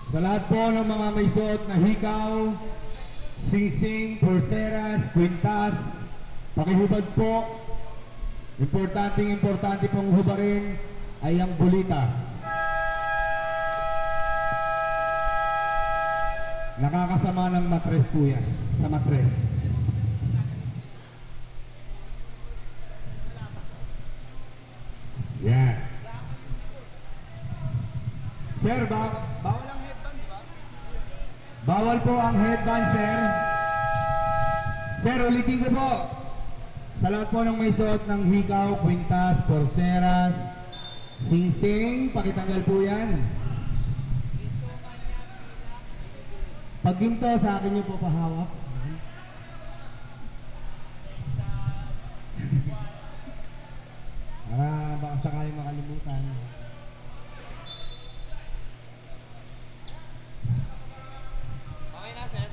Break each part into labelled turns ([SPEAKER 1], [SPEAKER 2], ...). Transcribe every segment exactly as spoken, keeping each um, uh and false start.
[SPEAKER 1] Sa lahat po ng mga may suot na hikaw, singsing, pulseras, kwintas, pakihubad po. Importanteng importante pong hubarin ay ang bulitas. Nakakasama ng matres po yan, sa matres. Yan. Sir, ba bawal ang headband, di ba? Bawal po ang headband, sir. Sir, ulitin ko po. Sa lahat po ng may suot ng hikaw, kwintas, porceras, singsing, pakitanggal po yan. Pag ginto, sa akin nyo po pahawak. Para baka sakaling makalimutan.
[SPEAKER 2] Okay na, sir.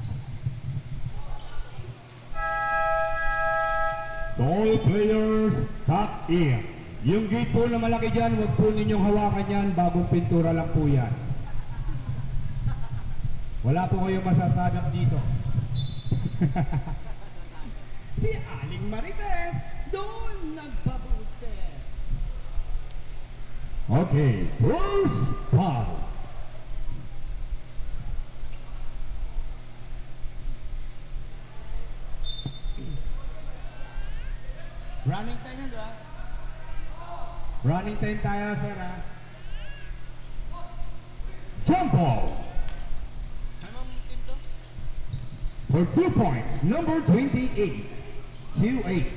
[SPEAKER 1] All players, stop in. Yung gate po na malaki dyan, huwag po ninyong hawakan yan. Bagong pintura lang po yan. Wala po kayong masasagap dito.
[SPEAKER 2] Si Aling Marites, doon nagpabutes.
[SPEAKER 1] Okay, first foul.
[SPEAKER 2] Running time yun, diba?
[SPEAKER 1] Running time tayo, sir, ha? Jump ball.
[SPEAKER 2] Anong team to?
[SPEAKER 1] For two points, number twenty-eight. two eight.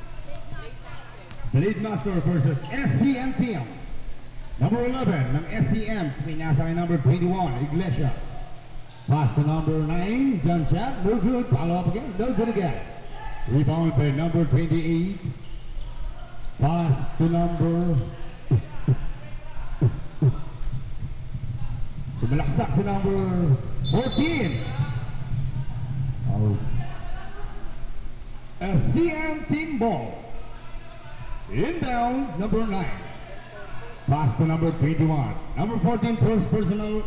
[SPEAKER 1] Blade Master versus S C M team. Number eleven ng S C M, pinasa kay number twenty-one, Iglesia. Pass to number nine, John Chat, no good, follow up again, no good again. Rebound by number twenty-eight. Pass to number... Sumalaksak si number fourteen. Oh. S C M team ball. Inbound, number nine. Pass to number twenty-one. Number fourteen, first personal.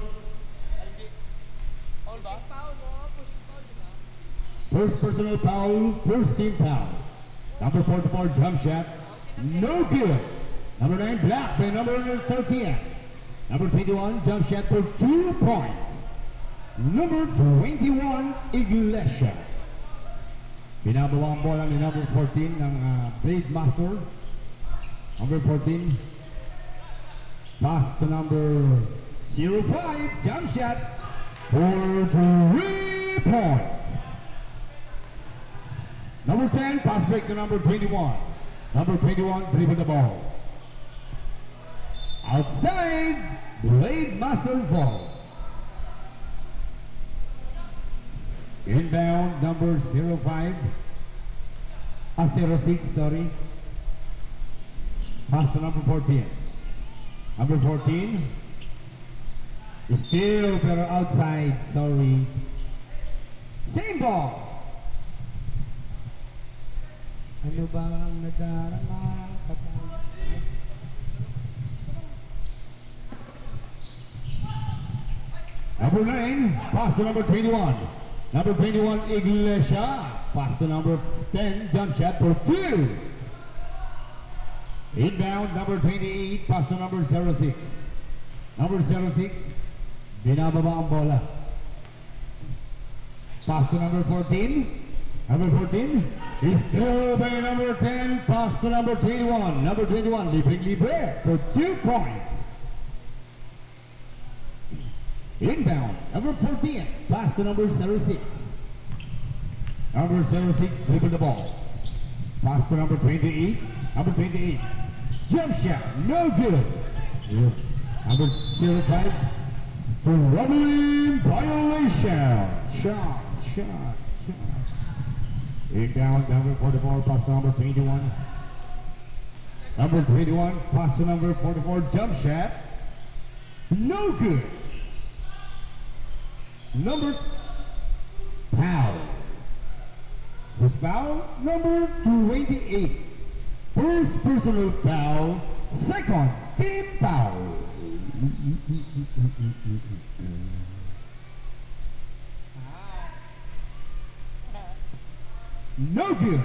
[SPEAKER 2] Foul ba? Foul mo, pushing foul, diba?
[SPEAKER 1] First personal foul, first team foul. Number forty-four, jump shot. No good. Number nine, blocked by number thirteen. Number twenty-one, jump shot for two points. Number twenty-one, Iglesia. Binabawa ang bola ni number fourteen ng uh, Blade Master. Number fourteen. Pass to number zero five, jump shot for three points. Number ten, pass break to number twenty-one. Number twenty-one, dribble the ball. Outside, Blade Master ball. Inbound, number zero five. Ah, zero six, sorry. Pass to number fourteen. Number fourteen. Still, pero outside, sorry. Same ball. Ano ba ang nadarama? Number nine, pass to number twenty-one. Number twenty-one, Iglesia. Pass to number ten, jump shot for two. Inbound, number twenty-eight, pass to number zero six. Number zero six, binababa ang bola. Pass to number fourteen. Number fourteen is still by number ten, pass to number twenty-one. Number twenty-one, leaping libre for two points. Inbound, number fourteen, pass to number zero six. Number zero six, dribble the ball. Pass to number twenty-eight. Number twenty-eight, jump shot, no good. Number zero five, for rubbing violation. Shot, shot, shot. Inbound, number forty-four, pass to number twenty-one. Number twenty-one, pass to number forty-four, jump shot. No good. Number foul. Who's foul? Number twenty-eight. First personal foul Second team foul. No good.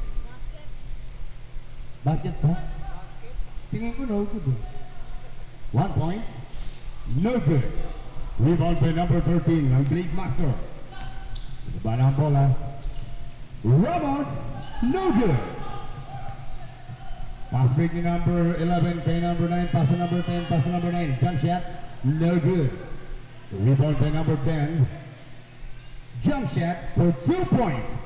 [SPEAKER 1] Basket ba? Tingin ko no good. One point. No good. Rebound by number thirteen, ang Blade Master. Iba na ang bola. Ramos, no good. Pass break ni number eleven kay number nine, pass to number ten, pass to number nine. Jump shot, no good. Rebound by number ten. Jump shot for two points.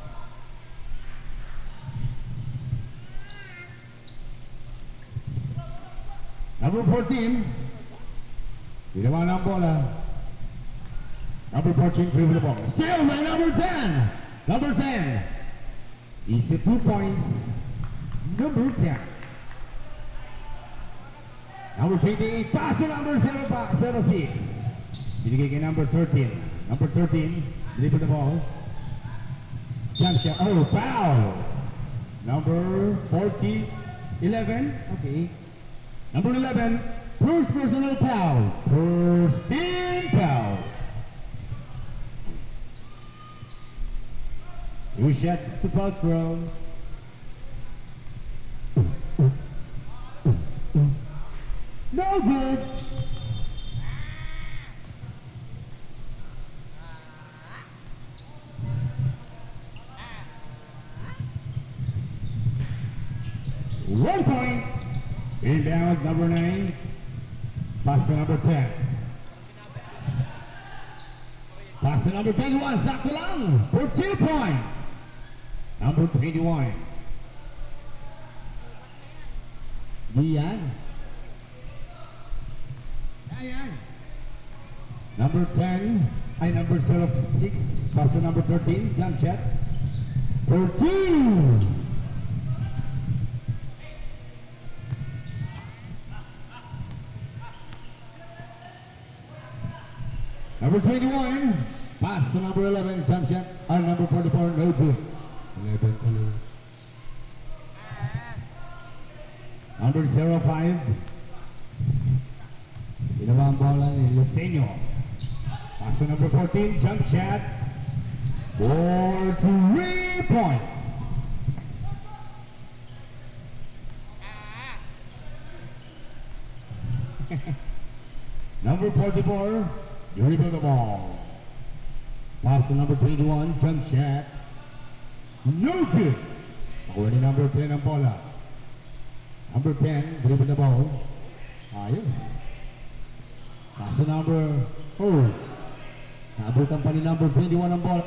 [SPEAKER 1] Number fourteen. Ginawa ng bola. Number fourteen, dribble the ball. Still by number ten. Number ten. Easy two points. Number ten. Number twenty-eight. Pass to number zero six. Binigay kay number thirteen. Number thirteen. Dribble the ball. Jump shot. Oh, foul. Number forty. eleven. Okay. Number eleven. First personal foul. First team foul. Two shots to foul throw. No good. One point. Inbound number nine. Pass to number ten. Pass to number twenty-one. Sakto lang for two points. Number twenty-one. Diyan. Ayan. Number ten. Ay, number zero six. Pass to number thirteen. Jump shot. For two. Number twenty-one, pass to number eleven, jump shot, and number forty-four, no good. eleven, eleven. Number zero five, ginawa ang bola ni Lucenio. Pass to number fourteen, jump shot, for three points. Number forty-four, dribble the ball. Pass to number twenty-one, jump shot. No good. Nakuha ni number ten ang bola. Number ten, dribble the ball. Ayos. Pass to number, oh. Nabutan pa ni number twenty-one ang bola.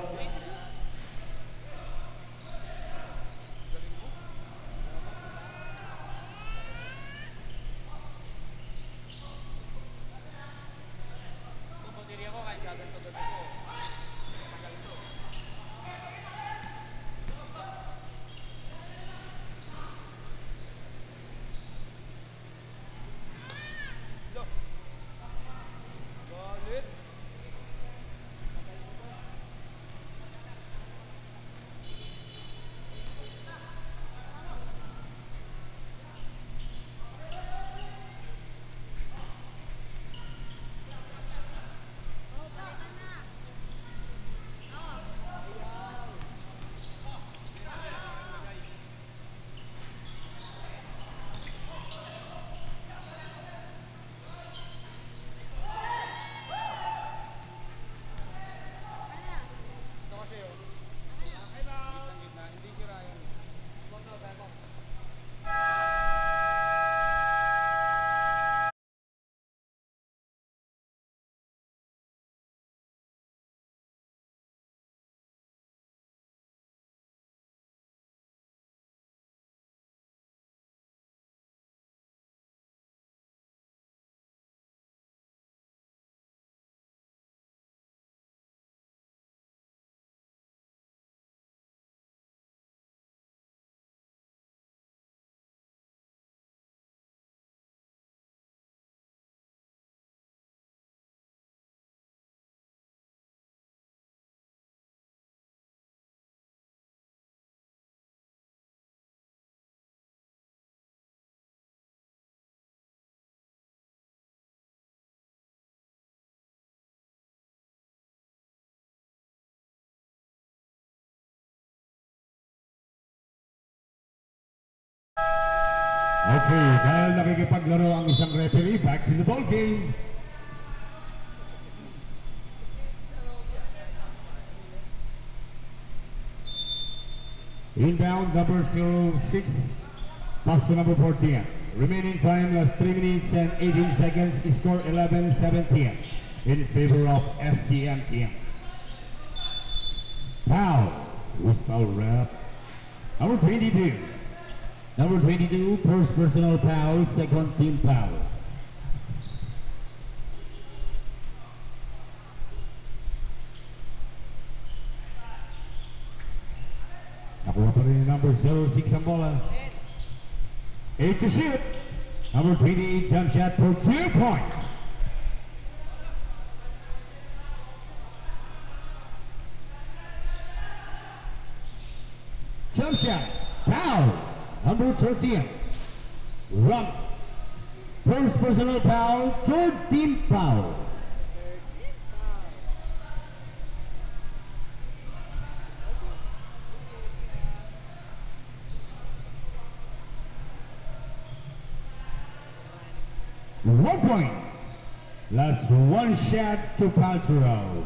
[SPEAKER 1] Okay, dahil nakikipaglaro ang isang referee, back to the ball game. Inbound number zero six, pass to number fourteen. Remaining time last three minutes and eighteen seconds. Score eleven seventeen in favor of S C M team. Foul. Who's foul rep? Number twenty-two. Number twenty-two, first personal foul, second team foul. Nakuha pa rin yung number zero six ang bola. eight to shoot. Number twenty-eight, jump shot for two points. Jump shot, foul. Number thirteen, run. First personal foul, third team foul. One point. Last one shot to Paltrow.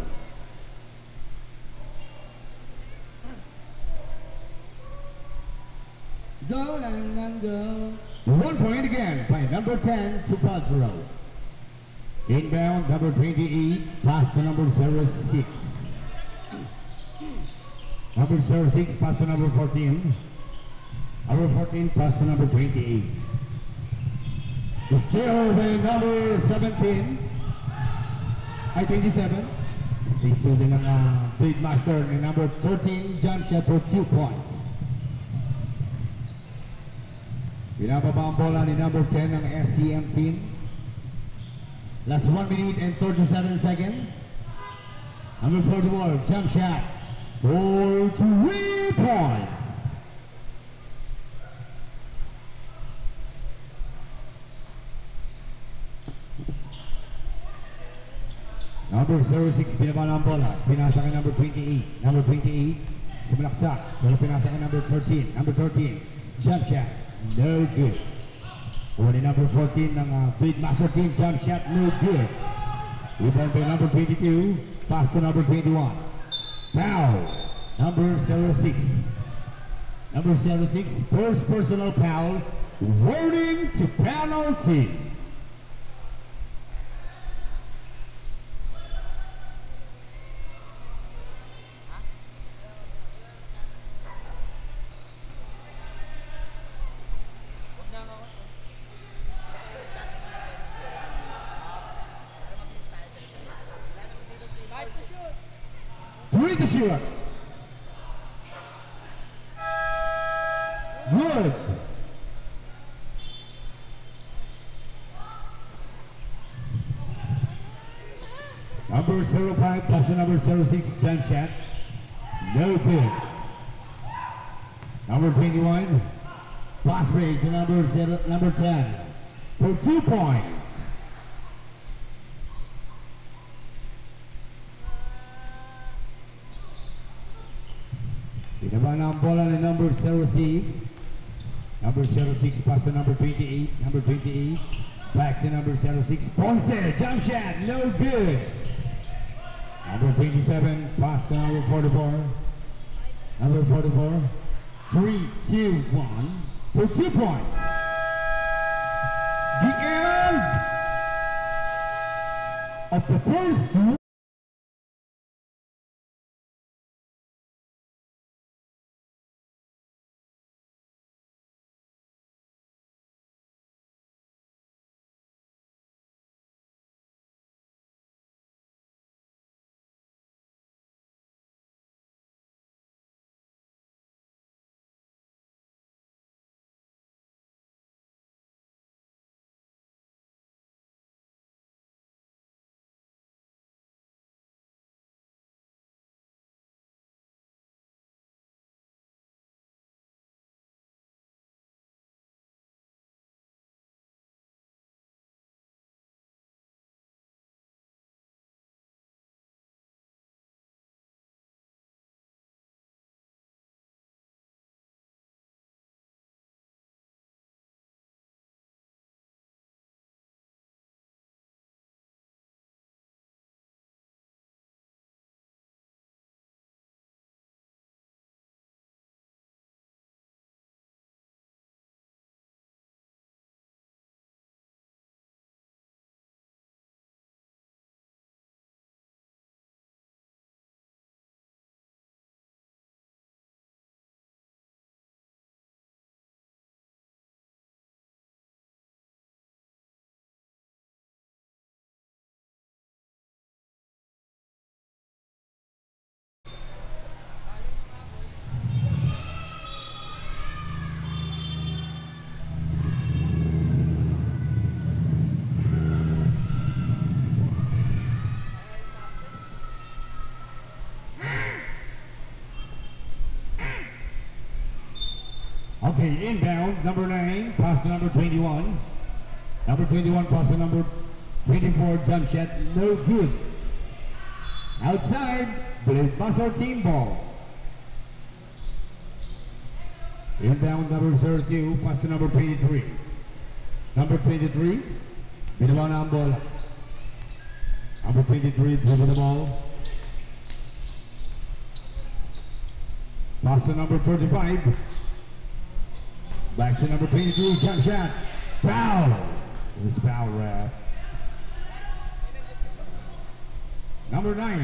[SPEAKER 2] Go lang lang go.
[SPEAKER 1] One point again by number ten to Paltrow. Inbound number twenty-eight, pass to number zero six. Number zero six, pass to number fourteen. Number fourteen, pass to number twenty-eight. Still the number seventeen, ay twenty-seven. Still din ang uh, big master ni number thirteen, jump shot for two points. Pinababa ang bola ni number ten ng S C M team. Last one minute and thirty-seven seconds. Number forty-one, jump shot for three points. Number zero six, pinababa ang bola. Pinasa kay number twenty-eight. Number twenty-eight, sumalaksak. Pero pinasa kay number thirteen. Number thirteen, jump shot. No good. Kuha ni number fourteen ng uh, big master team, jump shot, no good. Rebound by number twenty-two, pass to number twenty-one. Foul, number zero six. Number zero six, first personal foul, warning to penalty. Three to shoot. Good. Number zero five, pass to number zero six, jump shot. No good. Number twenty-one, pass break to number zero, number ten for two points. Pinaba na ang bola ni number zero six. Number zero six, pass to number twenty-eight. Number twenty-eight, back to number zero six. Ponce, jump shot, no good. Number twenty-seven, pass to number forty-four. Number forty-four, three, two, one, for two points. The end of the first Okay, inbound, number nine, pass to number twenty-one. Number twenty-one, pass to number twenty-four, jump shot, no good. Outside, Blue Buzzer team ball. Inbound, number zero two, pass to number twenty-three. Number twenty-three, binawa na ang bola. Number twenty-three, dribble the ball. Pass to number thirty-five. Back to number twenty-two, jump shot. Foul. It was foul ref. Number nine.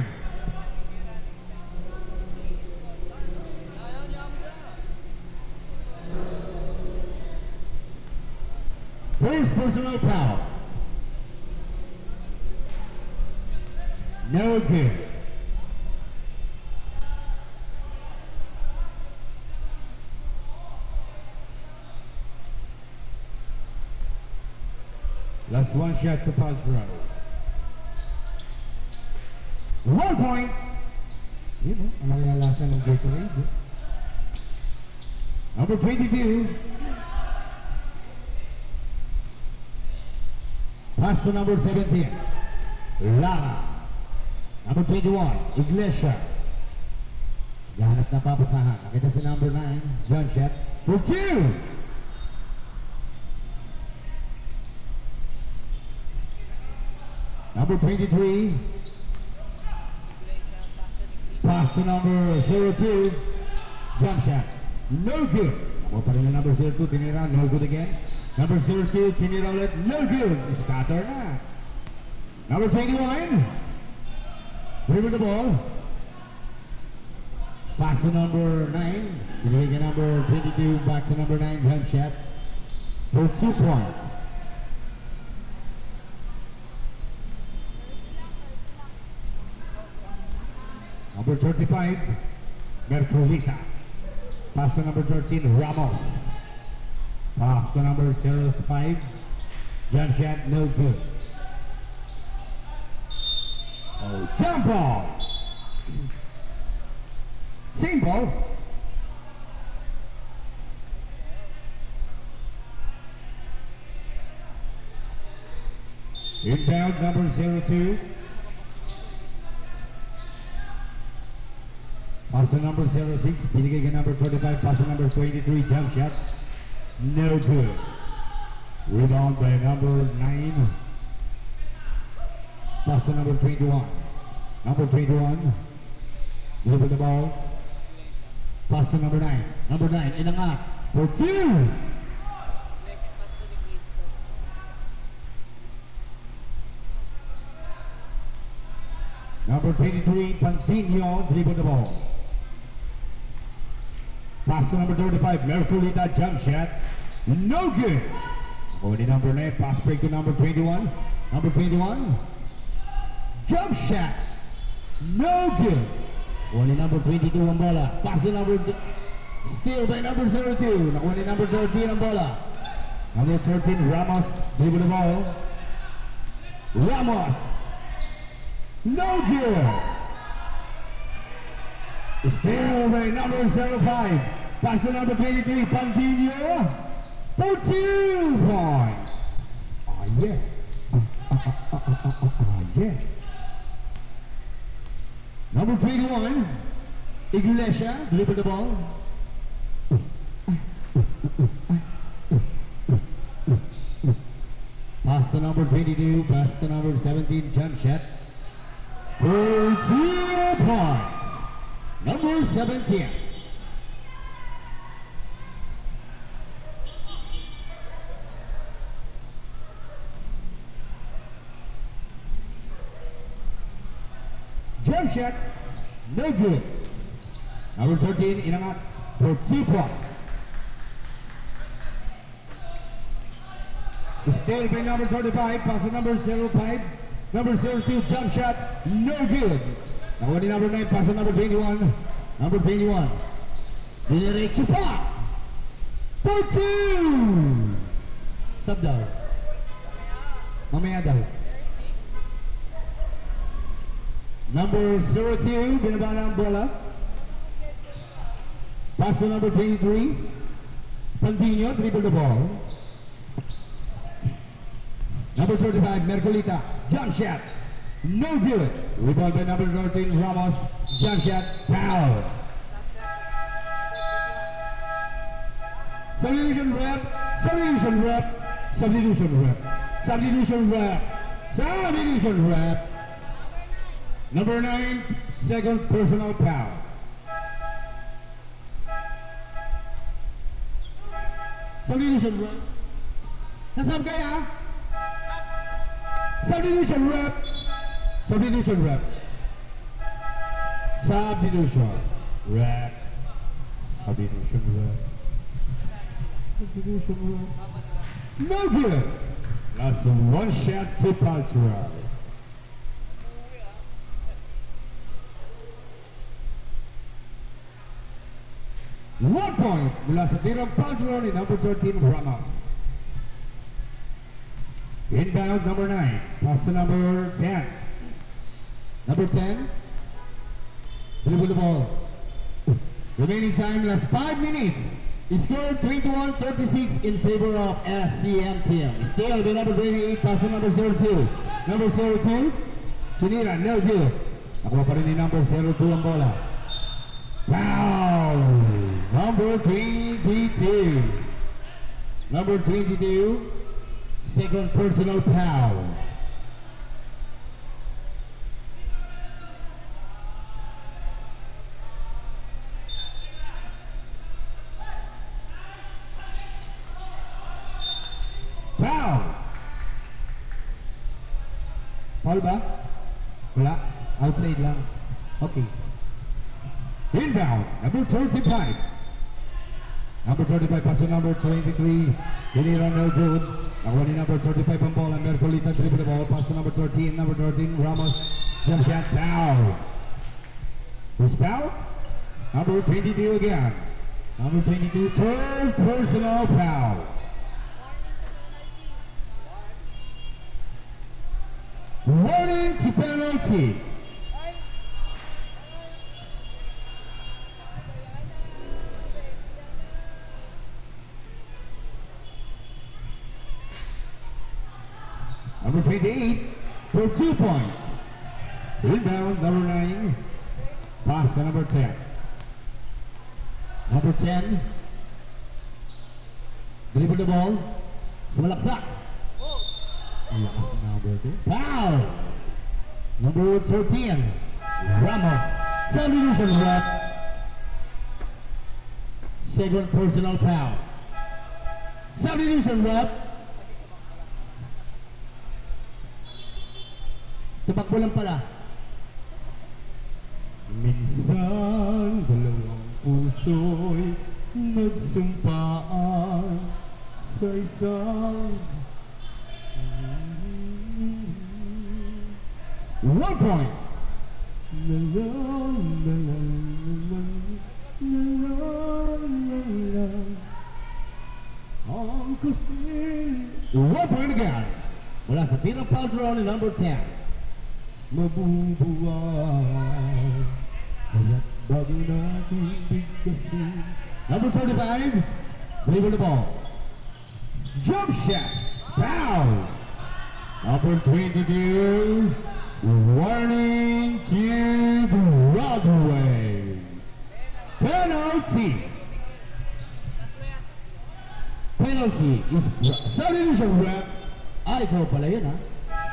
[SPEAKER 1] First personal foul. No good. Last one shot to pass row. One point.
[SPEAKER 2] Yun o, ang nalalasan ng Gatorade. Eh.
[SPEAKER 1] Number twenty-two. Pass to number seventeen. Lara. Number twenty-one. Iglesia. Gahanap na papasahan. Nakita si number nine. Jump shot. For two. Number twenty-three. Pass to number zero two. Jump shot. No good. Ako pa rin na number zero two. Tinira. No good again. Number zero two. Tinira ulit. No good. Scatter na. Number twenty-one. Dribble the ball. Pass to number nine. Delivery to number twenty-two. Back to number nine. Jump shot. For two points. Number thirty-five, Mercolita. Pass to number thirteen, Ramos. Pass to number zero five, jump shot, no good. Oh, jump ball. Same ball. Inbound, number zero two. Pass to number zero six, binigay kay number thirty-five, pass to number twenty-three, jump shot, no good. Rebound by number nine. Pass to number twenty-one. Number twenty-one, dribble the ball. Pass to number nine. Number nine, inangat, for two. Number twenty-three, Pansinio, dribble the ball. Pass to number thirty-five, Mercolita, jump shot, no good. Only number nine, pass break to number twenty-one. Number twenty-one, jump shot, no good. Only number twenty-two ang bola. Pass to number, steal by number zero two. Nakuha ni number thirteen ang bola. Number thirteen, Ramos, dribble the ball. Ramos, no good. Still by number zero five. Pass to number twenty-three, Pandinho. For two points. Oh yeah. Oh yeah. Number twenty-one, Iglesia, dribble the ball. Pass to number twenty-two, pass to number seventeen, jump shot. For two points. Number seventeen. Jump shot, no good. Number thirteen, inangat for two points. Still by number thirty-five, pass to number zero five. Number zero two, jump shot, no good. Now only number nine, pass to number twenty-one. Number twenty-one. Diretso pa. For two. Sub daw. Mamaya daw. Number zero two, binaba na ang bola. Pass to number twenty-three. Continue, dribble the ball. Number thirty-five, Mercolita, jump shot. No good. Rebound by number thirteen, Ramos, jump shot, foul. Substitution rep, substitution rep, substitution rep, substitution rep, substitution rep. Number nine, second personal foul. Substitution rep. Nasab kaya? Substitution rep. Substitution rep. Substitution rep. Substitution rep. Substitution rep. No good. Last one shot to Paltrow. One point mula sa tirang Paltrow ni number thirteen, Ramos. Inbound number nine, pass to number ten. Number ten, dribble the ball. Remaining time, last five minutes. Score twenty-one thirty-six in favor of S C M team. Still the number twenty-eight, pass to number zero two. Number zero two, Sunira, no good. Nakuha pa rin ni number zero two ang bola. Foul! Number twenty-two. Number twenty-two, second personal foul. Foul! Foul ba? Wala. Outside lang. Okay. Inbound, number thirty-five. Number thirty-five, pass to number twenty-three. Tinira no good. Nakuha ni number thirty-five ang bola. Mercolita dribble the ball. Pass to number thirteen. Number thirteen, Ramos. Jump shot, foul. Who's foul? Number twenty-two again. Number twenty-two, third personal foul. Warning to penalty. Number twenty-eight for two points. Inbound, number nine. Pass to number ten. Number ten. Dribble the ball. Sumalaksak. Number two. Foul. Number thirteen. Ramos. Substitution rep. Second personal foul. Substitution rep. Tumakbo lang pala. Minsan dalawang puso'y nagsumpaan sa isang one point. La la la la la la la la. Ang kustin. One point again. Mula sa tirang foul draw ni number ten. Mabubuhay kaya't bago natin bigkasin. Number thirty-five, dribble the ball. Jump shot, foul. Number twenty-two, warning to Broadway. Penalty. Penalty is substitution rep. Ay, ikaw pala yun, ha?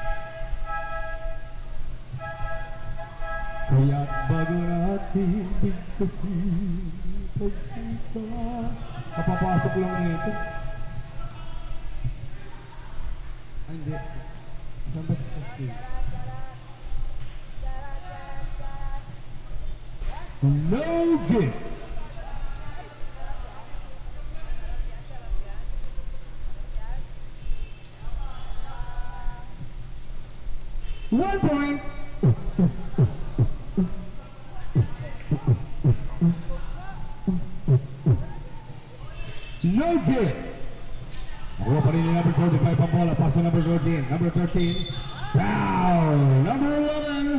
[SPEAKER 1] Kaya't bago natin bigkasin pagsika. Kapapasok lang nito. Ay, hindi. Saan ba sa no good. One point. No good. Nakuha pa rin ni number thirty-five ang bola. Pass to number thirteen. Number thirteen. Foul. Number eleven.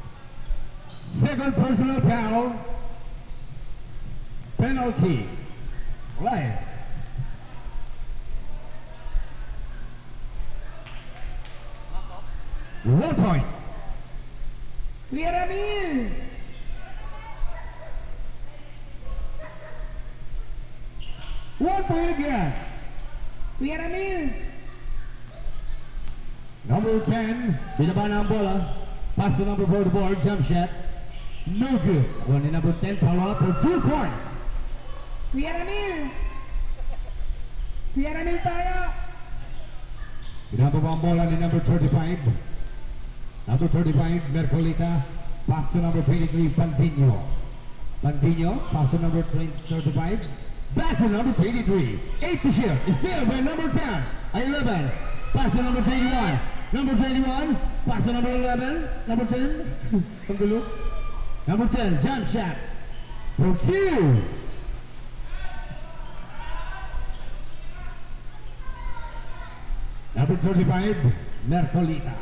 [SPEAKER 1] Second personal foul. Penalty. Live. One point.
[SPEAKER 3] Kuya Ramil!
[SPEAKER 1] One point again.
[SPEAKER 3] Kuya Ramil!
[SPEAKER 1] Number ten, binaba na ang bola. Pass to number four, the board, jump shot. No good. One in number ten, follow up for two points.
[SPEAKER 3] Kuya Ramil! Kuya Ramil tayo!
[SPEAKER 1] Binaba ang bola ni number thirty-five. Number thirty-five, Mercolita. Pass to number twenty-three, Pantino. Pantino, pass to number thirty-five. Back to number twenty-three. Eight to shoot. Still by number ten. eleven. Pass to number twenty-one. Number twenty-one. Pass to number eleven. Number ten. Panggulo. Number ten. Jump shot. For two. Number thirty-five. Mercolita.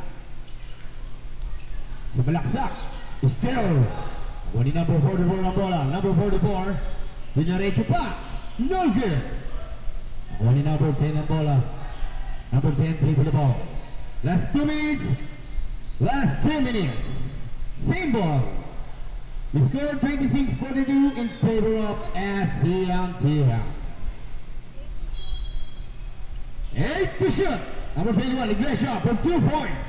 [SPEAKER 1] Sumalaksak. Still. One in number forty-four ang bola. Number forty-four. Dinaretso pa. No good. One in number ten ang bola. Number ten, play for the ball. Last two minutes. Last two minutes. Same ball. The score twenty-six forty-two in favor of S C M T L. Eight to shoot. Number twenty-one, Iglesia for two points.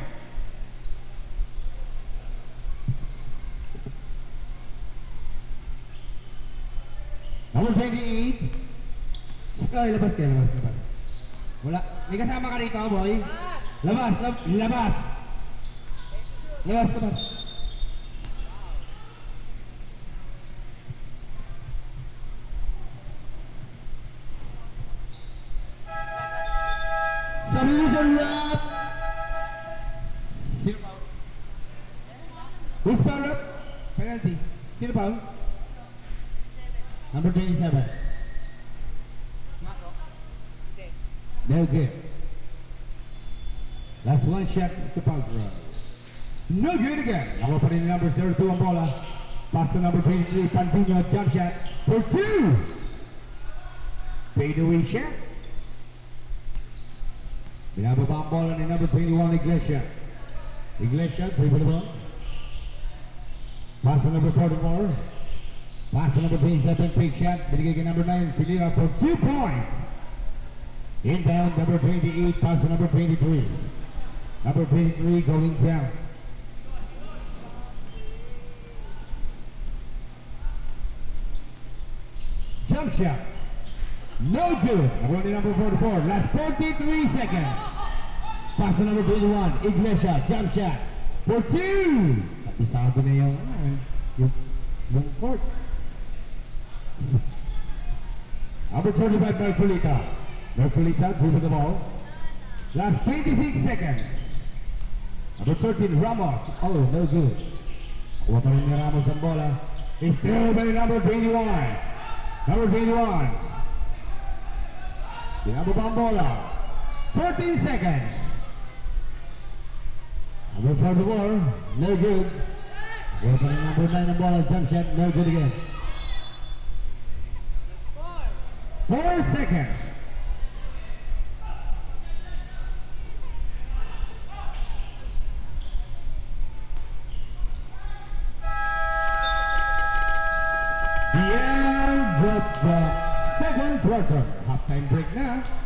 [SPEAKER 1] Number twenty-eight.
[SPEAKER 2] Ay, labas kayo, labas, labas.
[SPEAKER 3] Wala. May kasama ka rito, boy? Labas, lab labas. Labas, labas.
[SPEAKER 1] Substitution rap. Sino foul? Who's foul rap?
[SPEAKER 3] Penalty. Sino pa?
[SPEAKER 1] Number twenty-seven. No good. Last one shot to Paltrow. No good again. Now pa rin number thirty-two ang bola. Pass to number twenty-three, Pantino, jump shot for two. Fade away shot. Binababa ang bola ni number twenty-one, Iglesia. Iglesia, dribble the ball. Pass to number forty-four. Pass to number twenty-seven, big shot. Binigay kay number nine, Pinira for two points. Inbound, number twenty-eight, pass to number twenty-three. Number twenty-three going down. Jump shot. No good. Running number forty-four. Last forty-three seconds. Pass to number twenty-one, Iglesia, jump shot for two. Isado na yung, yung, yung court. Number twenty-five, Mercolita. Mercolita dribble the ball. Last twenty-six seconds. Number thirteen, Ramos. Oh, no good. Kuha pa rin ni Ramos ang bola. It's still by number twenty-one. Number twenty-one. Binababa ang bola. thirteen seconds. Number forty-four, no good. Kuha pa rin number nine ang bola. Jump shot, no good again. Four seconds. The end of the second quarter. Halftime break now.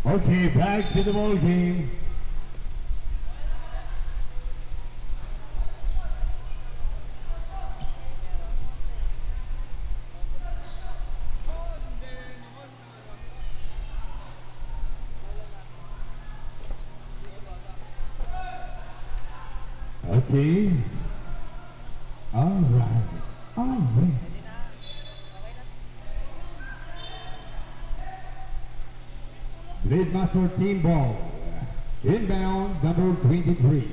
[SPEAKER 1] Okay, back to the ball game. Okay. All right. All right. Blade Master team ball. Inbound number twenty-three.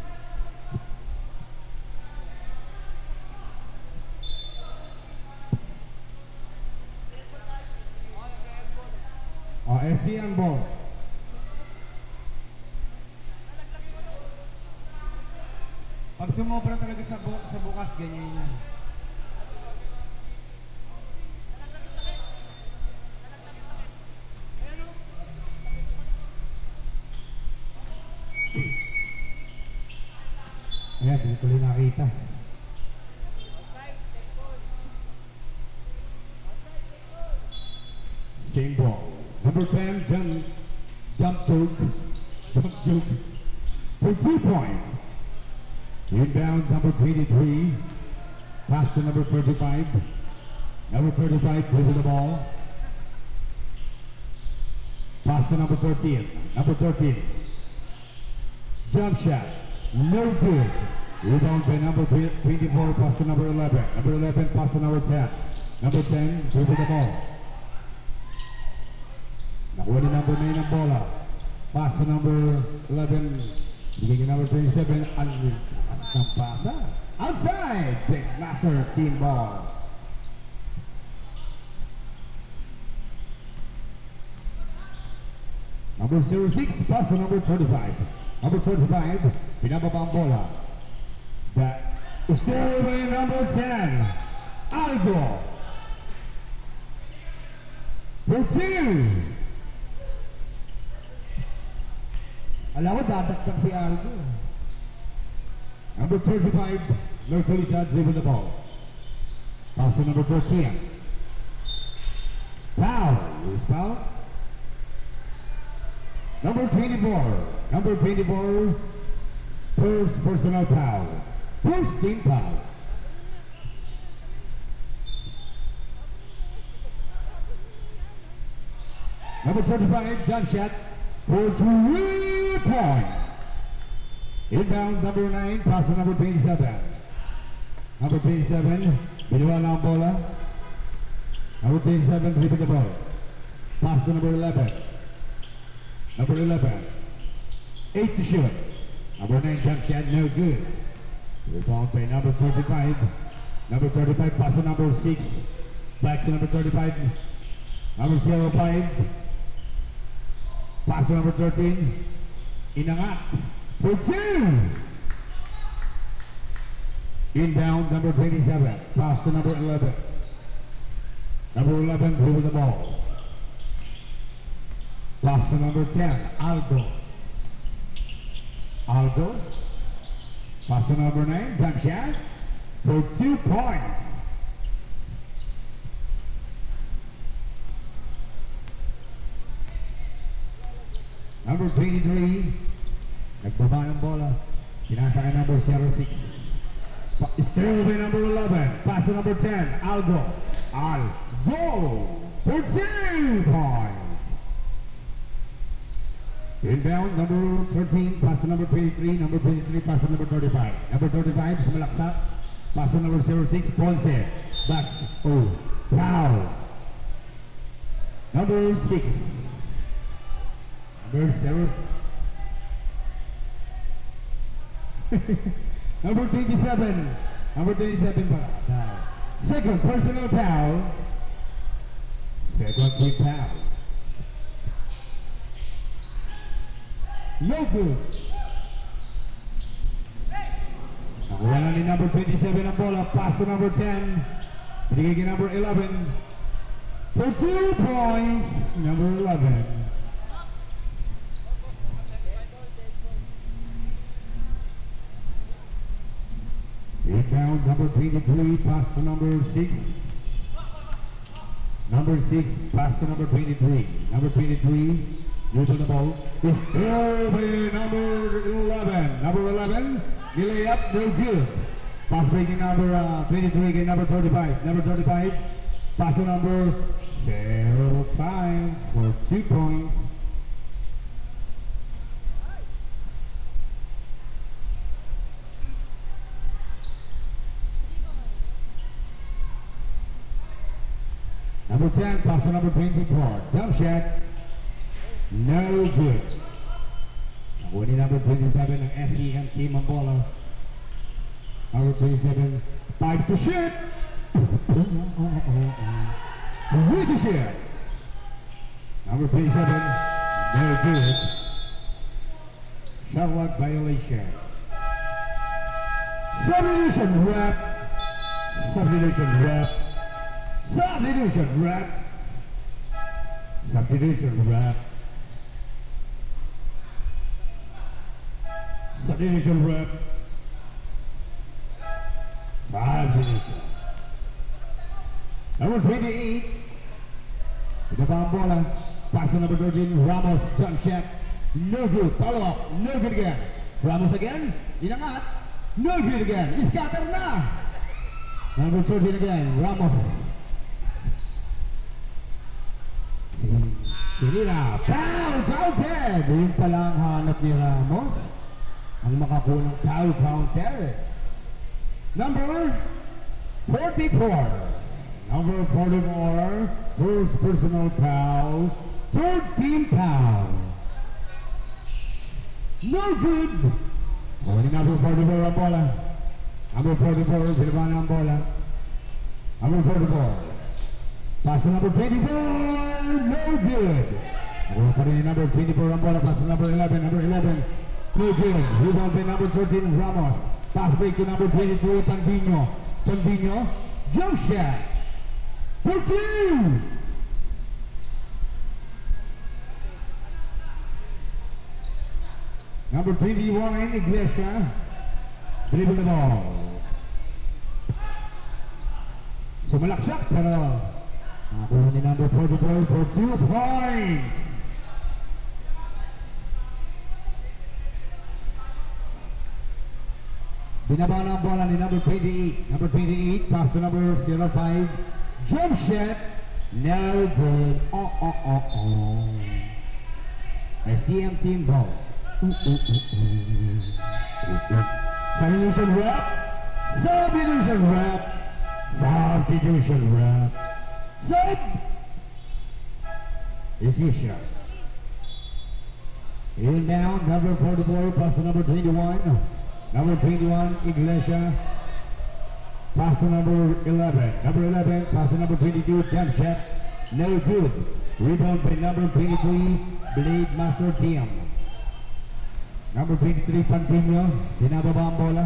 [SPEAKER 1] Oh, S C M ball.
[SPEAKER 2] Pag sumobra talaga sa, bu sa bukas, ganyan yan. Ayan, hindi tuloy nakita.
[SPEAKER 1] Same ball. Number ten, jump, jump choke, jump choke for two points. Inbound number twenty-three, pass to number thirty-five. Number thirty-five with the ball. Pass to number thirteen. Number thirteen. Jump shot. No good. Rebound by number twenty-four, pass to number eleven. Number eleven, pass to number ten. Number ten, with the ball. Nakuha ni number nine ang bola. Pass to number eleven. Bigay number twenty-seven. As ng pasa. Outside. Big Master team ball. Number zero six, pass to number thirty-five. Number thirty-five, pinababa ang bola. That is still by number ten, Algo. For two.
[SPEAKER 2] Alam ko, dadagdag si Aldo.
[SPEAKER 1] Number thirty-five, Mercolita dribbling the ball. Pass to number thirteen. Foul. Is foul. Number twenty-four. Number twenty-four. First personal foul. First team foul. Number thirty-five, jump shot for three points. Inbound number nine, pass to number twenty-seven. Number twenty-seven, biniwa na ang bola. Number twenty-seven, dribble the ball. Pass to number eleven. Number eleven, eight to shoot. Number nine, jump shot, no good. Rebound by number thirty-five. Number thirty-five, pass to number six. Back to number thirty-five. Number zero five. Pass to number thirteen. Inangat. For two. Inbound number twenty-seven. Pass to number eleven. Number eleven, dribble the ball. Pass to number ten, Aldo. Aldo. Pass to number nine, jump shot for two points. Number twenty-three, nagbaba ng bola. Pinasa kay number zero six. Still by number eleven. Pass to number ten, Aldo. Aldo for two points. Inbound, number thirteen, pass to number twenty-three, number twenty-three, pass to number thirty-five. Number thirty-five, sumalaksa, pass to number zero six, Ponce. Back, oh, foul. Number six. Number zero. Number twenty-seven. Number twenty-seven, foul. Second personal foul. Second team foul. No good. Nakuha na ni number twenty-seven ang bola. Pass to number ten. Binigay kay number eleven. For two points, number eleven. Inbound, number twenty-three. Pass to number six. Number six, pass to number twenty-three. Number twenty-three. Using the ball is still by number eleven. Number eleven, delay up, no good. Pass breaking number uh, twenty-three, again number thirty-five. Number thirty-five, pass to number zero five for two points. Number ten, pass to number twenty-four. Jump shot. No good. Nakuha number twenty-seven ng S E M team ang bola. Number twenty-seven, five to shoot. With the shot. Number twenty-seven, no good. Shot clock violation. Substitution rep. Substitution rep. Substitution rep. Substitution rep. Substitution rep. Substitution. Number twenty-eight. Ito pa ang bola. Pass to number thirteen, Ramos. Jump shot. No good. Follow up. No good again. Ramos again. Inangat. No good again. Scatter na. Number thirteen again, Ramos. Sinira. Foul. Counted. Yun pala ang hanap ni Ramos. Ang makakuha ng foul counted. Number forty-four. Number forty-four. First personal foul. Third team foul. No good. Only number forty-four ang bola. Number forty-four. Pinabahan ang bola. Number forty-four. Pass to number twenty-four. No good. Nakuha pa rin number twenty-four ang bola. Pass to number eleven. Number eleven. No good. Rebound by number thirteen, Ramos. Pass break to number twenty-three, Pandino. Pandino. Jump shot. For two. Number twenty-one, Iglesia. Dribble the ball. Sumalaksak pero nakuha ni number forty-four for two points. Binaba na ang bola ni number twenty-eight. Number twenty-eight, pass to number zero five. Jump shot. No good. Oh, oh, oh, oh. A C M team ball. Substitution rep. Substitution rep. Substitution rep. Sub. It's your shot. In down, number forty-four, pass to number twenty-one. Number twenty-one, Iglesia. Pass to number eleven. Number eleven, pass to number twenty-two, jump shot. No good. Rebound by number twenty-three, Blade Master Team. Number twenty-three, Pantino. Binababa ang bola.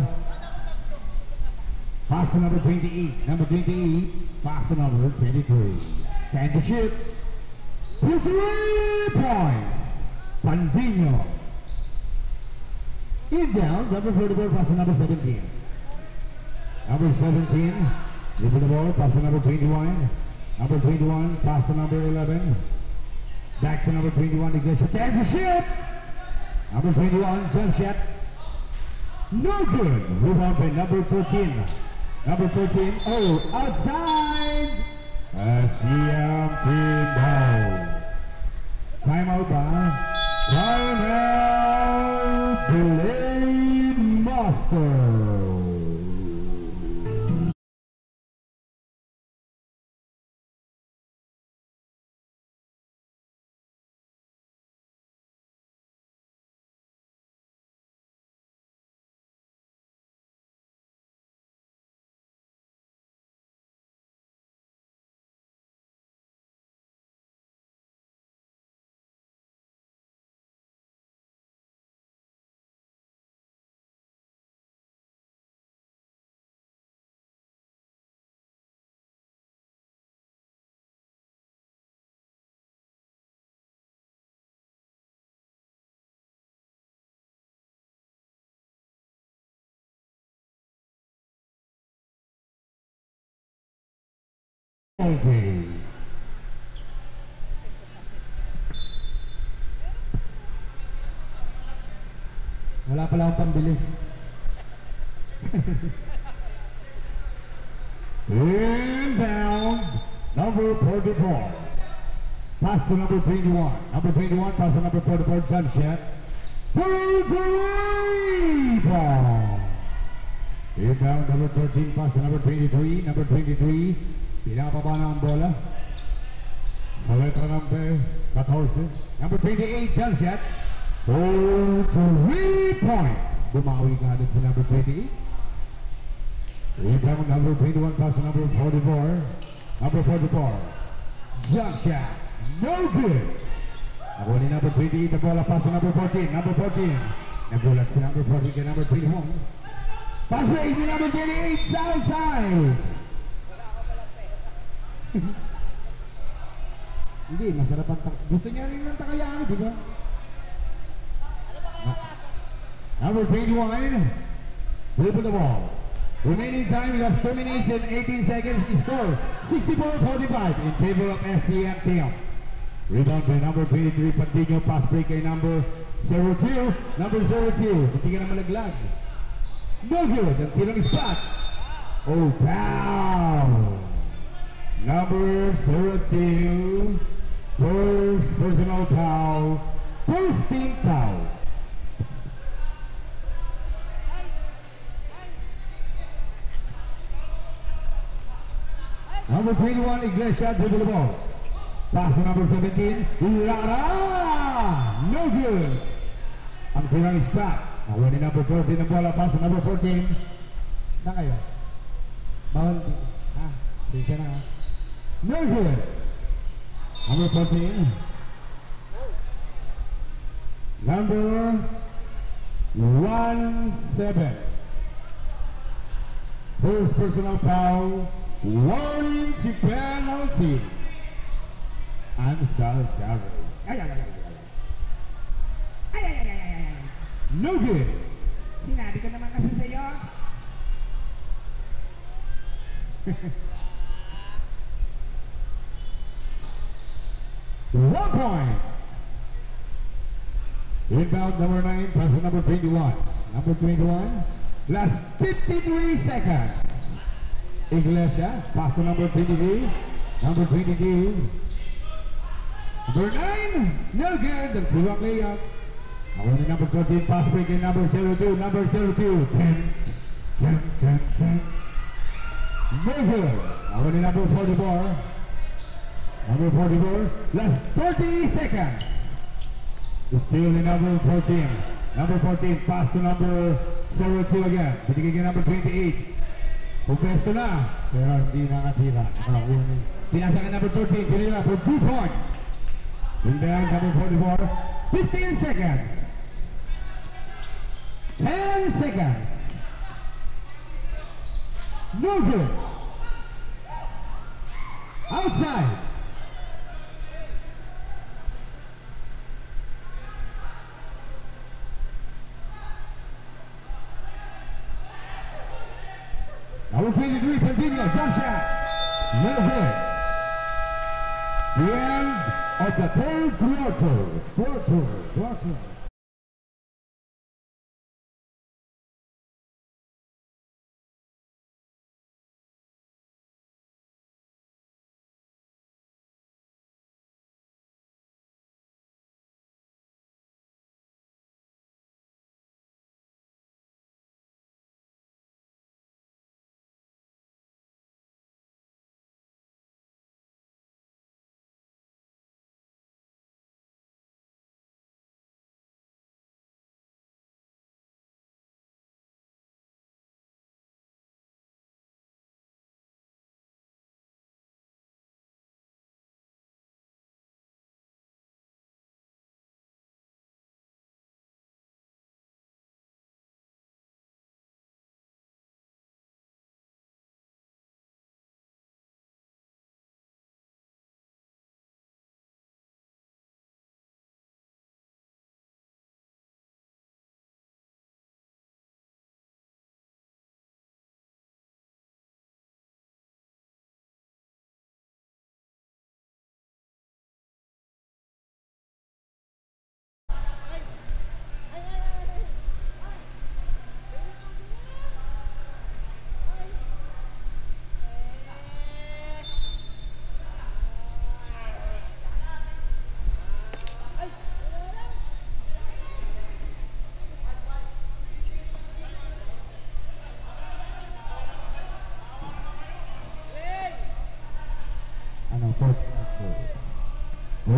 [SPEAKER 1] Pass to number twenty-eight. Number twenty-eight, pass to number twenty-three. Time to shoot. Three points. Pantino. In down, number forty-four, pass to number seventeen. Number seventeen, dribble the ball, pass to number twenty-one. Number twenty-one, pass to number eleven. Back to number twenty-one, Iglesia. Time to shoot. Number twenty-one, jump shot. No good. Rebound by number thirteen. Number thirteen, oh, outside. S C M team ball. Timeout ba? Timeout. Blade Master. Okay.
[SPEAKER 2] pala akong pambili.
[SPEAKER 1] Inbound, number forty-four. Pass to number twenty-one. Number twenty-one, pass to number forty-four, jump shot. Rebound. Inbound, number thirteen, pass to number twenty-three. Number twenty-three, pinapaba na ang bola. Sa letra number fourteen. Number twenty-eight, jump shot. For three points. Bumawi ka agad si number twenty-eight. Rebound, number twenty-one, pass to number forty-four. Number forty-four, jump shot. No good. Ako ni number twenty-eight, the bola pass to number fourteen. Number fourteen. Nagulat si number fourteen kay number twenty-one. Pass break ni number twenty-eight, side side.
[SPEAKER 2] Hindi, masarap ang tak... Gusto niya rin ng takayaan, di ba?
[SPEAKER 1] Number twenty-one, flip the ball. Remaining time, we have two minutes and eighteen seconds. Score sixty-four forty-five in favor of S C M team. Rebound by number twenty-three, Pandino, pass break kay number zero two. Number zero two, hindi ka na malaglag. No good, ang tirang spot. Oh, foul. Number zero two, first personal foul, first team foul. Number twenty-one, Iglesia, dribble the ball. Pass to number seventeen, Lara! No good! Ang tirang spot. Nakuha ni number fourteen ang bola, pass to number fourteen.
[SPEAKER 2] Saan kayo? Bawal din. Ha? Sige na ha.
[SPEAKER 1] No good! Number fourteen. Number one seven. First personal foul. Warning to penalty. I'm so sorry. Ay, ay, ay, ay, ay. Ay, ay, ay, ay, ay. No good. Sinabi ko naman kasi sa'yo. One point. Inbound number nine, pass to number twenty-one. Number twenty-one. Last fifty-three seconds. Iglesia, pass to number twenty-three. Number twenty-two. Number nine, no good. The two-up layup. Now only number thirteen, pass break in number zero two. Number zero two, ten, ten, ten, ten. No good. Now only number forty-four. Number forty-four, last thirty seconds. Still in number fourteen. Number fourteen, pass to number zero two again. Pinigay number twenty-eight. Pupesto na. Pero hindi na natira. Pinasa ka number thirteen. Pinila for two points. Inbound number forty-four. fifteen seconds. ten seconds. No good. Outside. Number twenty-three, Pandino, jump shot. No good. The end of the third quarter. Quarter, quarter.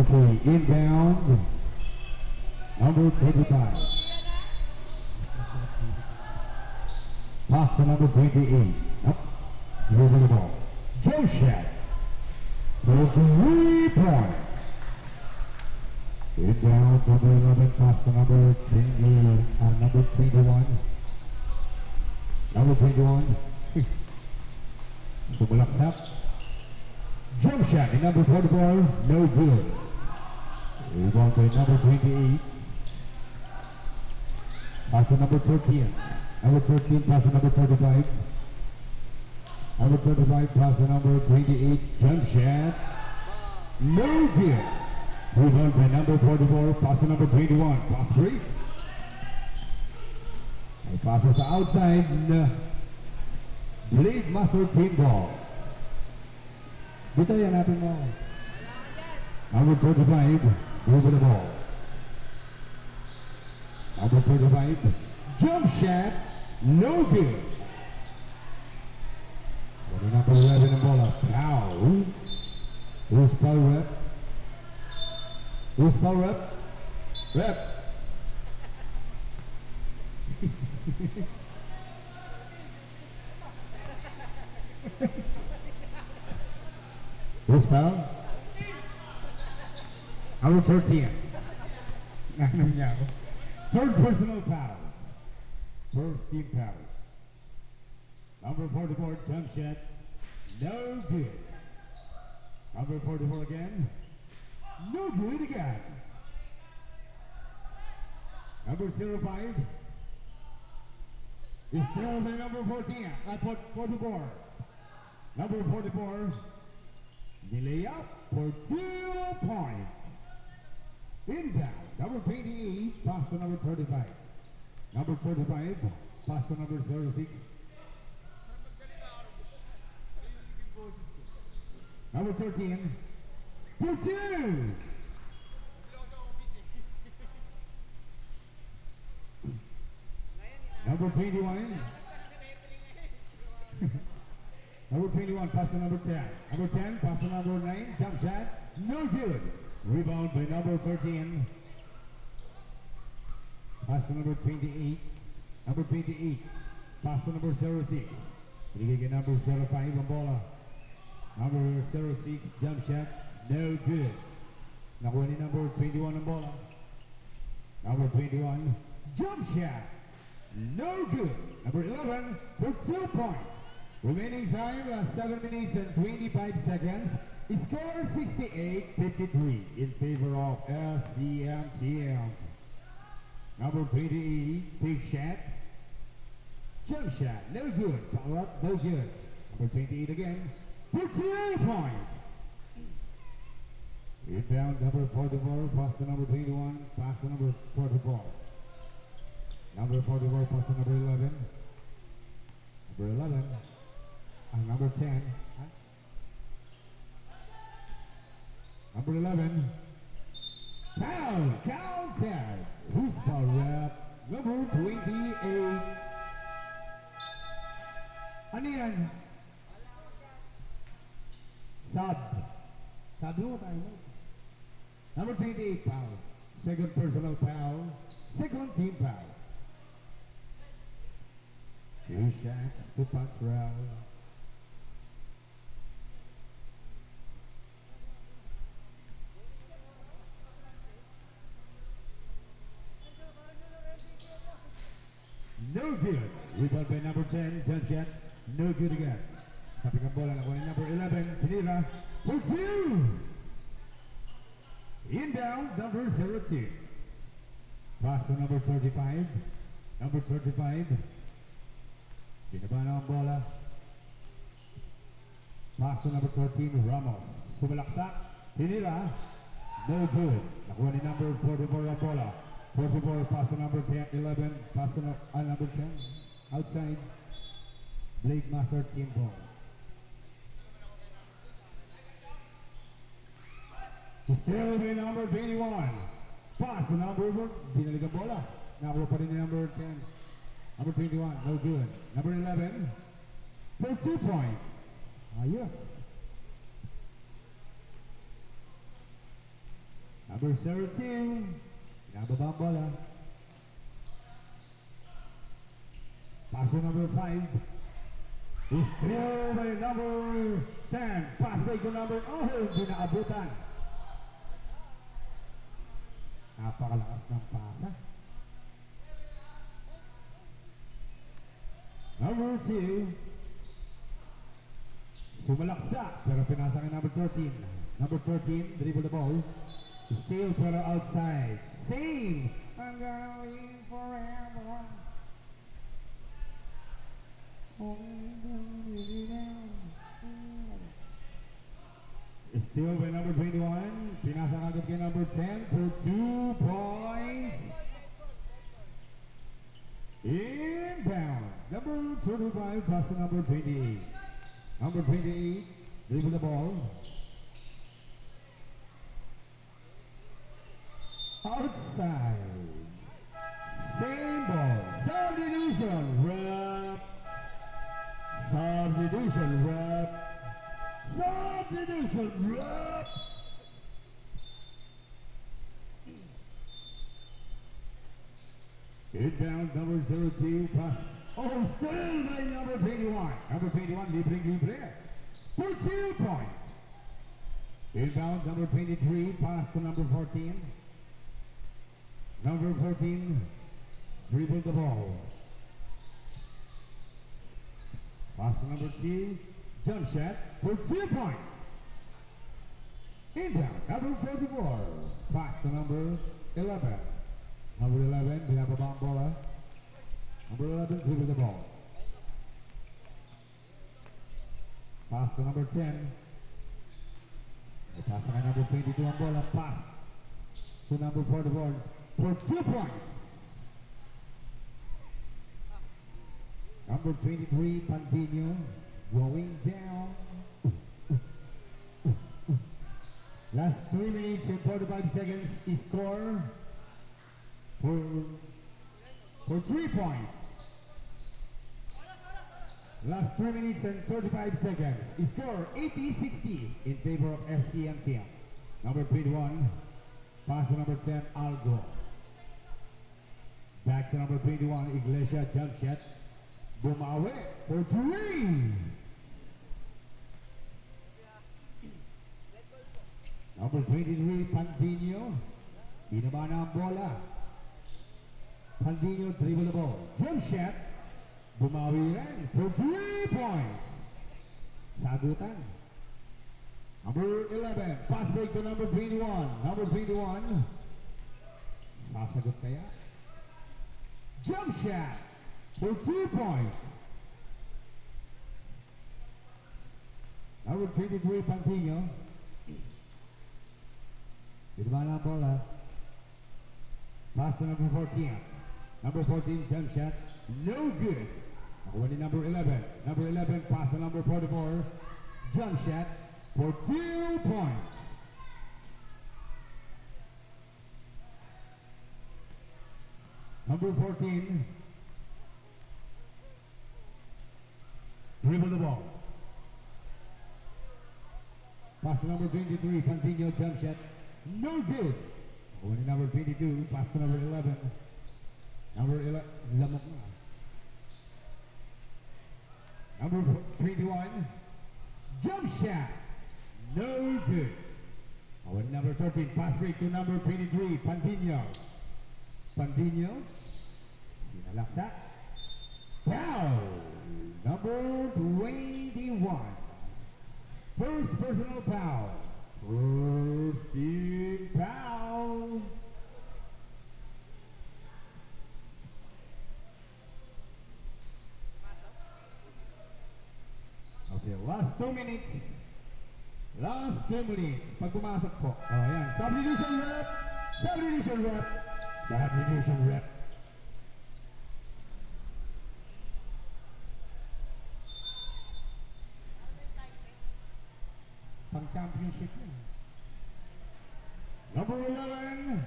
[SPEAKER 1] three, inbound. Number twenty-five. Pass to number twenty-eight. Up. Moving the ball. Joe Shat. For three points. Inbound, number eleven, pass to number twenty, uh, number twenty-one. Number twenty-one. Sumalaksak. Jump shot in number forty-four, no good. Rebound to number twenty-eight. Pass to number thirteen. Number thirteen, pass to number thirty-five. Number thirty-five, pass to number twenty-eight, jump shot. No good. Rebound by number forty-four, pass to number twenty-one, pass break. And passes outside. Uh, Blade Master team ball.
[SPEAKER 2] Dito yan natin mo.
[SPEAKER 1] Number thirty-five, over the ball. Number thirty-five, jump shot, no good. For the number eleven and ball, foul. Who's foul rep? Who's foul rep? Rep. Who's foul? Number thirteen.
[SPEAKER 2] Nanam niya ako.
[SPEAKER 1] Third personal foul. First team foul. Number forty-four, jump shot. No good. Number forty-four again. No good again. Number zero five. Is still the number fourteen. I put forty-four. Number forty-four. Delay up for two points. Inbound. Number twenty-eight. Pass to number thirty-five. Number thirty-five. Pass to number zero six. Number thirteen. For two. Number twenty-one. Number twenty-one, pass to number ten. Number ten, pass to number nine. Jump shot. No good. Rebound by number thirteen. Pass to number twenty-eight. Number twenty-eight. Pass to number zero six. Binigay number zero five ang bola. Number zero six, jump shot. No good. Nakuha ni number twenty-one ang bola. Number twenty-one, jump shot. No good. Number eleven for two points. Remaining time uh, seven minutes and twenty-five seconds. Score sixty-eight fifty-three in favor of S C M T M. Number twenty-eight, big shot. Jump shot, no good. Power up, no good. Number twenty-eight again for two points. Inbound number forty-four, pass to number twenty-one, pass to number forty-four. Number forty-four, pass to number eleven. Number eleven. And number ten. Huh? Number eleven. Foul. Counted. Who's foul rep? Number twenty-eight. Ano yan? Sub.
[SPEAKER 2] Sabi mo tayo mo.
[SPEAKER 1] Number twenty-eight foul. Second personal foul. Second team foul. Two shots to punch round. No good. Rebound by number ten, jump shot. No good again. Tapos ang bola nakuha ni number eleven, Pinira, for two. Inbound, number zero two. Pass to number thirty-five. Number thirty-five. Binaba na ang bola. Pass to number thirteen, Ramos. Sumalaksak. Pinira. No good. Nakuha ni number forty-four ang bola. forty-four, pass to number ten, eleven, pass to no, uh, number ten, outside, Blade Master team ball. Still by number twenty-one, pass to number one, binalik ang bola, nakuha pa rin ni number ten, number twenty-one, no good, number eleven, for two points, ayos. Number thirteen. Pinababa ang bola. Pass to number five. Is still by number ten. Pass break to number oh, hindi naabutan. Napakalakas ng pasa. Number two. Sumalaksa pero pinasa kay number thirteen. Number thirteen, dribble the ball. Still pero outside. Same. I'm gonna live forever. Still by number twenty-one. Pinasa agad kay number ten for two points. Inbound. Number thirty-five, pass to number twenty-eight. Number twenty-eight, dribble the ball. Outside. Same ball. Substitution. Rep. Substitution. Rep. Substitution. Rep. Inbound number zero two, pass. Oh, still by number twenty-one. Number twenty-one, libreng libre. For two points. Inbound number twenty-three, pass to number fourteen. Number fourteen, dribble the ball. Pass to number two, jump shot for two points. Inbound number forty-four, pass to number eleven. Number eleven, binababa ang bola. Number eleven, dribble the ball. Pass to number ten. Pass to number twenty-two ang bola. Pass to number forty-four for two points. Number twenty-three, Pandino, going down. Last three minutes and forty-five seconds, score for, for three points. Last three minutes and thirty-five seconds. Score eighty sixty in favor of S C M team. Number twenty-one, pass to number ten, Algo. Back to number twenty-one, Iglesia, jump shot. Bumawi for three. Number twenty-three, Pandino. Binaba na ang bola. Pandino, dribble the ball. Jump shot. Bumawi rin for three points. Sagutan. Number eleven, pass break to number twenty-one. Number twenty-one. Sasagot kaya? Jump shot for two points. Number twenty-three, Pandino. Binaba na ang bola. Pass to number fourteen. Number fourteen, jump shot. No good. Nakuha ni number eleven. Number eleven, pass to number forty-four. Jump shot for two points. Number fourteen, dribble the ball. Pass to number twenty-three, continue jump shot. No good. Nakuha ni number twenty-two, pass to number eleven. Number eleven, lamok na. Number twenty-one, jump shot. No good. Our number thirteen, pass break to number twenty-three, Pandino. Pandino. Sinalaksa. Foul. Number twenty-one. First personal foul. First team foul. Okay, last two minutes. Last two minutes. Pag pumasok po. Oh, ayan. Substitution rep. Substitution rep. Substitution rep. Pang championship yun. Number eleven.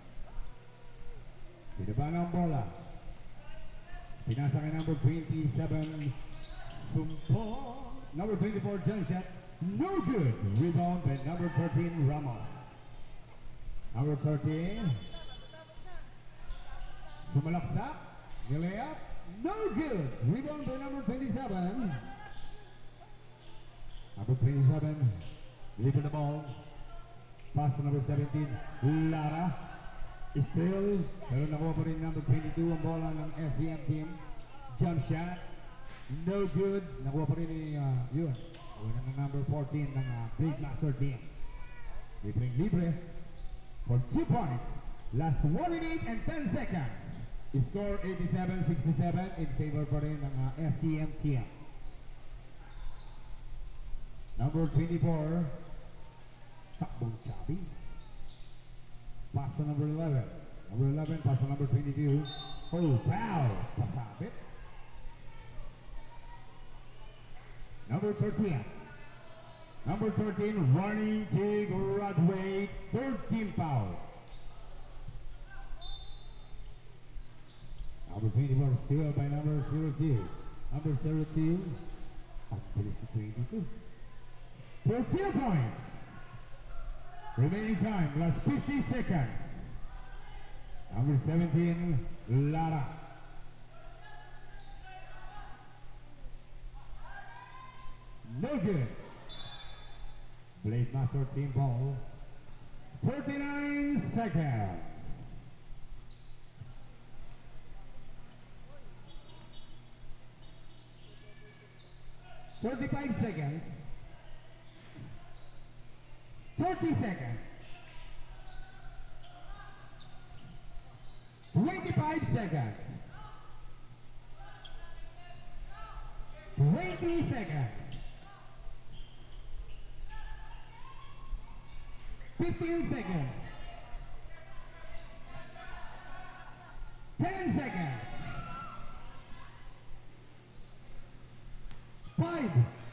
[SPEAKER 1] Binaba na ang bola. Pinasa kay number twenty-seven. Sumpo. Number twenty-four, jump shot. No good. Rebound by number thirteen, Ramos. Number thirteen. Sumalaksak. Nilayap. No good. Rebound by number twenty-seven. Number twenty-seven. Leaving the ball. Pass to number seventeen. Lara. Still. Pero nakuha pa rin number twenty-two ang bola ng S C M team. Jump shot. No good. Nakuha pa rin ni, uh, yun. Una ng number fourteen ng uh, Big Master team. Libreng libre. For two points. Last one minute and ten seconds. Score eighty-seven sixty-seven in favor pa rin ng uh, S C M team. Number twenty-four. Takbong Chabi. Pass to number eleven. Number eleven, pass to number twenty-two. Oh, foul! Pasabit. Number thirteen. Number thirteen, running to Broadway. thirteen foul. Number twenty-four, steal by number zero two. Number zero two, ang bilis to twenty-two. For two points. Remaining time, last fifty seconds. Number seventeen, Lara. No good. Blade Master team ball. thirty-nine seconds. thirty-five seconds. thirty seconds. twenty-five seconds. twenty seconds. fifteen seconds. ten seconds. five.